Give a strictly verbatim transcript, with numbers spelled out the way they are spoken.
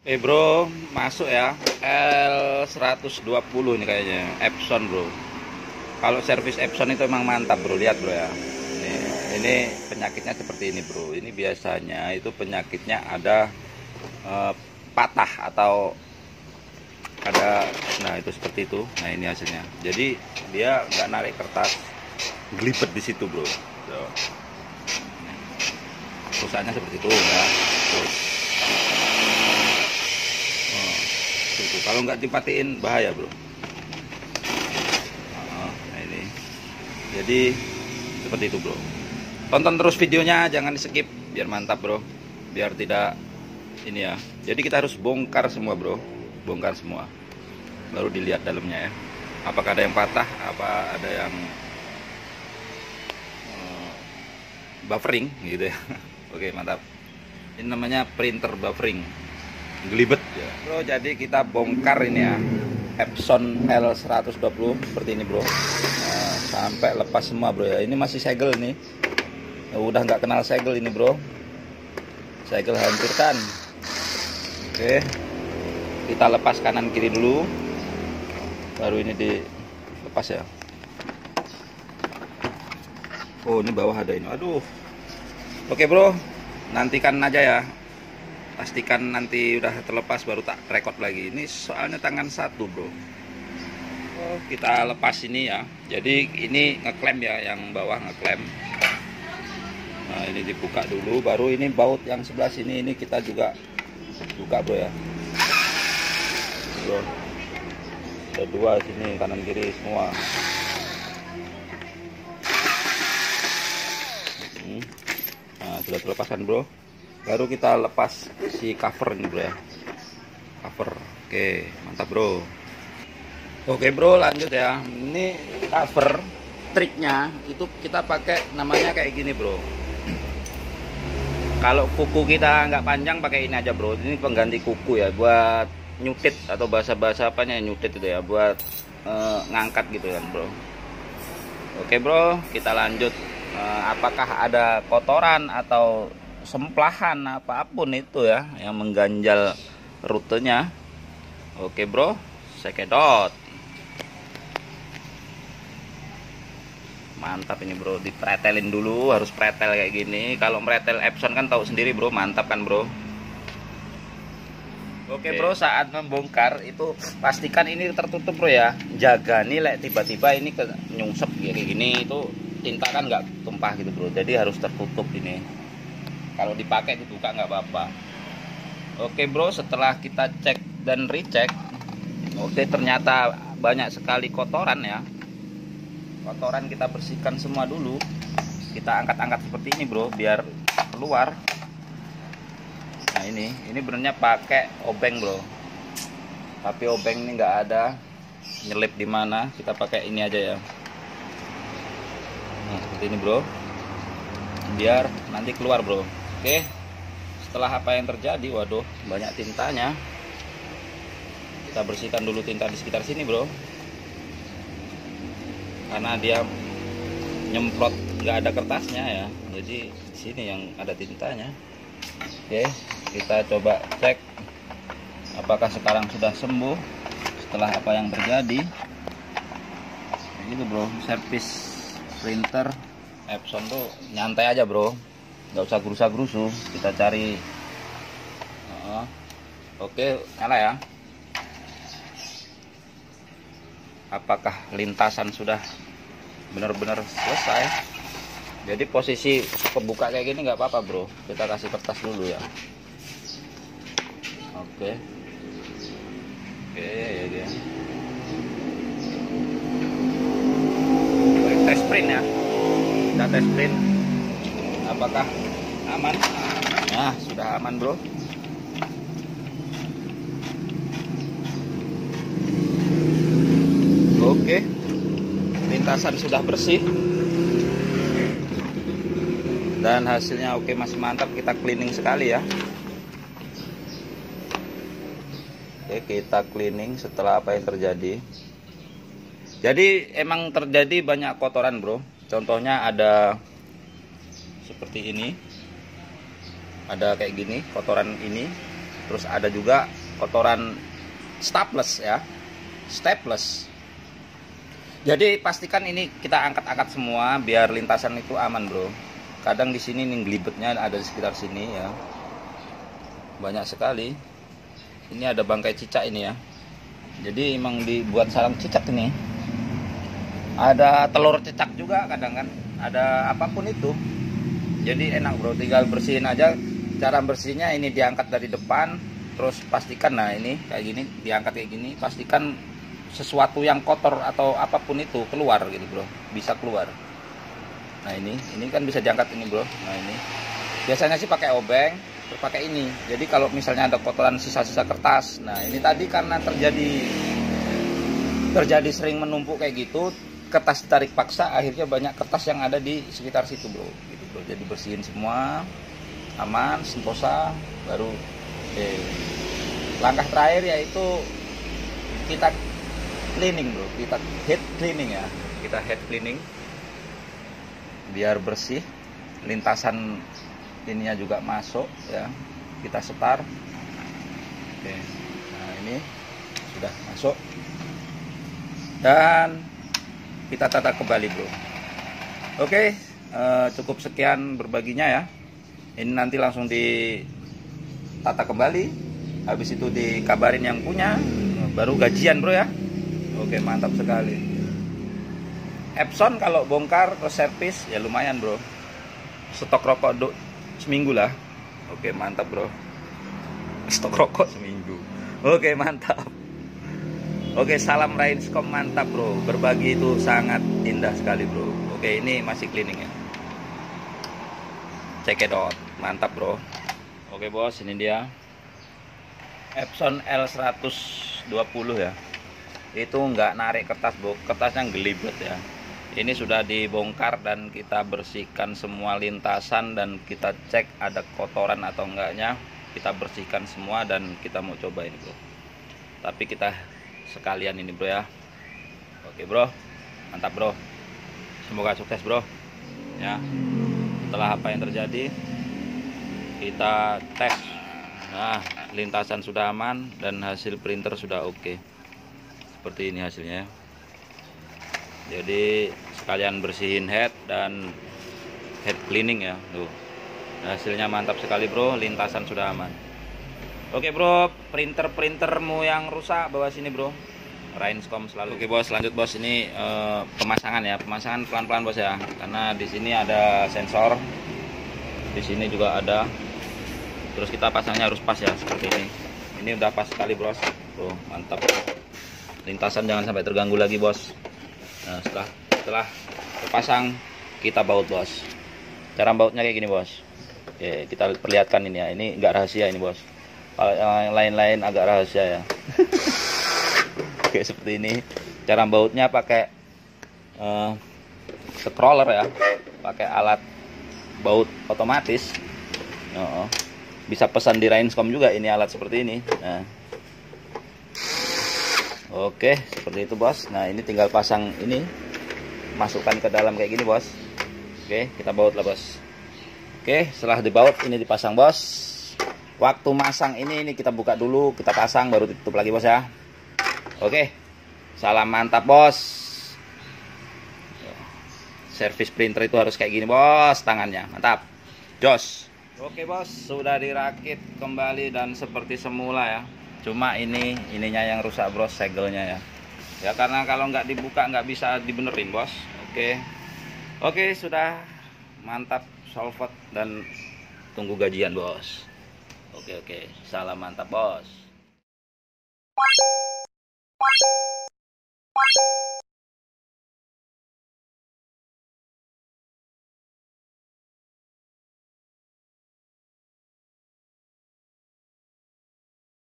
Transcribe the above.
Eh bro, masuk ya L seratus dua puluh ini kayaknya Epson bro. Kalau servis Epson itu emang mantap bro, lihat bro ya. Ini, ini penyakitnya seperti ini bro. Ini biasanya itu penyakitnya ada eh, patah atau ada, nah itu seperti itu. Nah ini hasilnya. Jadi dia nggak narik kertas, gelibet di situ bro. Tuh. Rusaknya seperti itu ya. Tuh. Tuh, kalau nggak dipatiin bahaya bro. Nah ini jadi seperti itu bro. Tonton terus videonya, jangan di skip biar mantap bro, biar tidak ini ya. Jadi kita harus bongkar semua bro, bongkar semua baru dilihat dalamnya ya, apakah ada yang patah, apa ada yang uh, buffering gitu ya. Oke mantap, ini namanya printer buffering, gelibet ya bro. Jadi kita bongkar ini ya Epson L seratus dua puluh seperti ini bro. Nah, sampai lepas semua bro ya. Ini masih segel nih, udah nggak kenal segel ini bro. Segel hancurkan. Oke, kita lepas kanan kiri dulu, baru ini dilepas ya. Oh ini bawah ada ini, aduh. Oke bro, nantikan aja ya, pastikan nanti udah terlepas baru tak record lagi. Ini soalnya tangan satu bro. Oh, kita lepas ini ya. Jadi ini ngeklem ya, yang bawah ngeklem. Nah ini dibuka dulu, baru ini baut yang sebelah sini ini kita juga buka bro ya. Bro, ada dua sini, kanan kiri semua. Nah sudah terlepas kan bro. Baru kita lepas si cover ini bro ya, cover. Oke mantap bro. Oke bro, lanjut ya. Ini cover, triknya itu kita pakai namanya kayak gini bro. Kalau kuku kita nggak panjang pakai ini aja bro. Ini pengganti kuku ya, buat nyutit atau bahasa-bahasa apanya nyutit itu ya, buat uh, ngangkat gitu kan bro. Oke bro, kita lanjut. Uh, apakah ada kotoran atau semplahan apapun itu ya yang mengganjal rutenya? Oke bro, sekedot. Mantap ini bro, dipretelin dulu, harus pretel kayak gini. Kalau meretel Epson kan tahu sendiri bro, mantap kan bro. Oke bro, saat membongkar itu pastikan ini tertutup bro ya. Jaga nih, lek tiba-tiba ini ke nyungsep kayak gini, itu tinta kan nggak tumpah gitu bro. Jadi harus tertutup ini. Kalau dipakai dibuka nggak apa-apa. Oke bro, setelah kita cek dan recheck, oke ternyata banyak sekali kotoran ya. Kotoran kita bersihkan semua dulu. Kita angkat-angkat seperti ini bro, biar keluar. Nah ini, ini benernya pakai obeng bro. Tapi obeng ini nggak ada nyelip di mana. Kita pakai ini aja ya. Nah seperti ini bro, biar nanti keluar bro. Oke, setelah apa yang terjadi, waduh banyak tintanya. Kita bersihkan dulu tinta di sekitar sini bro, karena dia nyemprot nggak ada kertasnya ya, jadi di sini yang ada tintanya. Oke, kita coba cek apakah sekarang sudah sembuh setelah apa yang terjadi. Kayak gitu bro, servis printer Epson tuh nyantai aja bro, nggak usah gerusa-gerusu. Kita cari uh, oke, nyala ya. Apakah lintasan sudah benar-benar selesai? Jadi posisi kebuka kayak gini nggak apa-apa bro, kita kasih kertas dulu ya. Oke oke ya dia. Tes print ya, kita tes print apakah aman. Nah sudah aman bro. Oke, lintasan sudah bersih dan hasilnya oke, masih mantap. Kita cleaning sekali ya. Oke, kita cleaning setelah apa yang terjadi. Jadi emang terjadi banyak kotoran bro. Contohnya ada seperti ini, ada kayak gini kotoran ini. terus ada juga kotoran staples ya, staples. Jadi pastikan ini kita angkat-angkat semua biar lintasan itu aman bro. Kadang di sini nih gelibetnya ada di sekitar sini ya, banyak sekali. Ini ada bangkai cicak ini ya, jadi emang dibuat sarang cicak ini. Ada telur cicak juga kadang kan, ada apapun itu. Jadi enak bro, tinggal bersihin aja. Cara bersihnya ini diangkat dari depan, terus pastikan, nah ini kayak gini, diangkat kayak gini, pastikan sesuatu yang kotor atau apapun itu keluar gitu bro, bisa keluar. Nah ini, ini kan bisa diangkat ini bro. Nah ini, biasanya sih pakai obeng, terus pakai ini. Jadi kalau misalnya ada kotoran sisa-sisa kertas, nah ini tadi karena terjadi terjadi sering menumpuk kayak gitu, kertas ditarik paksa, akhirnya banyak kertas yang ada di sekitar situ bro. Gitu bro. Jadi bersihin semua, aman, sentosa, baru. Eh, langkah terakhir yaitu kita cleaning bro, kita head cleaning ya, kita head cleaning biar bersih, lintasan ininya juga masuk ya, kita setar. Oke, nah ini sudah masuk dan kita tata kembali bro. Oke, eh, cukup sekian berbaginya ya. Ini nanti langsung ditata kembali, habis itu dikabarin yang punya, baru gajian bro ya. Oke, mantap sekali. Epson kalau bongkar ke servis ya lumayan bro, stok rokok do, seminggu lah. Oke mantap bro, stok rokok seminggu. Oke mantap. Oke, salam Rainscom mantap bro, berbagi itu sangat indah sekali bro. Oke, ini masih cleaning ya, check it out, mantap bro. Oke bos, ini dia Epson L seratus dua puluh ya. Itu nggak narik kertas bro, kertasnya gelibet ya. Ini sudah dibongkar dan kita bersihkan semua lintasan dan kita cek ada kotoran atau enggaknya, kita bersihkan semua dan kita mau coba ini bro. Tapi kita sekalian ini bro ya. Oke bro, mantap bro, semoga sukses bro ya. Setelah apa yang terjadi kita tes, nah lintasan sudah aman dan hasil printer sudah oke. Seperti ini hasilnya. Jadi sekalian bersihin head dan head cleaning ya. Tuh. Hasilnya mantap sekali bro, lintasan sudah aman. Oke bro, printer-printermu yang rusak bawa sini bro. Rainscom selalu. Oke bos, lanjut bos, ini eh, pemasangan ya. Pemasangan pelan-pelan bos ya. Karena di sini ada sensor. Di sini juga ada. Terus kita pasangnya harus pas ya, seperti ini. Ini udah pas sekali bros. Tuh, mantap. Lintasan jangan sampai terganggu lagi bos. Nah setelah setelah terpasang kita baut bos. Cara bautnya kayak gini bos. Oke, kita perlihatkan ini ya. Ini enggak rahasia ini bos. Kalau yang lain-lain agak rahasia ya. Oke, seperti ini. Cara bautnya pakai uh, scroller ya. Pakai alat baut otomatis. Oh, bisa pesan di Rainscom juga ini alat seperti ini. Nah. Oke, seperti itu bos. Nah ini tinggal pasang ini, masukkan ke dalam kayak gini bos. Oke, kita baut lah bos. Oke, setelah dibaut ini dipasang bos. Waktu masang ini ini kita buka dulu, kita pasang baru ditutup lagi bos ya. Oke, salam mantap bos. Servis printer itu harus kayak gini bos, tangannya mantap, jos. Oke bos, sudah dirakit kembali dan seperti semula ya. Cuma ini ininya yang rusak bros, segelnya ya. Ya karena kalau nggak dibuka nggak bisa dibenerin bos. Oke, oke sudah mantap, solved dan tunggu gajian bos. Oke oke, salam mantap bos.